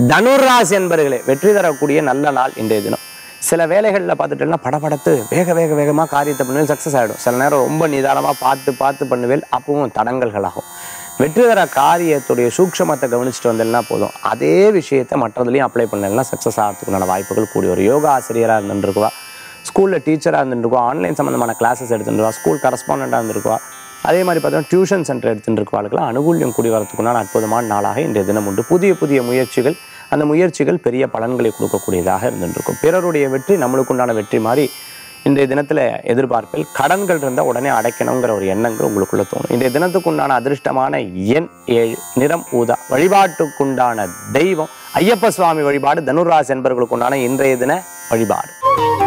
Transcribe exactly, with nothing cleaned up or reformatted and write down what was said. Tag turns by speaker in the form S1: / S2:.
S1: தனுராசி என்பர்களே, வெற்றி தரக்கூடிய நல்ல நாள் இன்றைய தினம். சில வேலைகளில் பார்த்துட்டேன்னா படபடத்து வேக வேக வேகமாக காரியத்தை பண்ணுவேன், சக்ஸஸ் ஆகிடும். சில நேரம் ரொம்ப நிதானமாக பார்த்து பார்த்து பண்ணுவேன், அப்பவும் தடங்கல்களாகும். வெற்றி தர காரியத்துடைய சூக்ஷமத்தை கவனிச்சுட்டு வந்தேன்னா போதும், அதே விஷயத்தை மற்றதுலையும் அப்ளை பண்ணலைன்னா சக்ஸஸ் ஆகிறதுக்குண்டான வாய்ப்புகள் கூடி வரும். யோகா ஆசிரியராக இருந்துருக்குவா, ஸ்கூலில் டீச்சராக இருந்துருக்குவா, ஆன்லைன் சம்மந்தமான கிளாஸஸ் எடுத்துருவா, ஸ்கூல் கரஸ்பாண்டாக இருந்திருக்குவா, அதே மாதிரி பார்த்தோன்னா டியூஷன் சென்டர் எடுத்துகிட்டு இருக்குவாளுக்கெல்லாம் அனுகூல்யம் கூடி வரத்துக்குண்டான அற்புதமான நாளாக இன்றைய தினம் உண்டு. புதிய புதிய முயற்சிகள், அந்த முயற்சிகள் பெரிய பலன்களை கொடுக்கக்கூடியதாக இருந்துருக்கும். பிறருடைய வெற்றி நம்மளுக்கு உண்டான வெற்றி மாதிரி இன்றைய தினத்தில் எதிர்பார்ப்பில் கடன்கள் இருந்தால் உடனே அடைக்கணுங்கிற ஒரு எண்ணங்கள் உங்களுக்குள்ள தோணும். இன்றைய தினத்துக்கு உண்டான அதிர்ஷ்டமான எண் ஏழு, நிறம் ஊதா. வழிபாட்டுக்குண்டான தெய்வம் ஐயப்ப சுவாமி வழிபாடு. தனுராசி என்பவர்களுக்கு உண்டான இன்றைய தின வழிபாடு.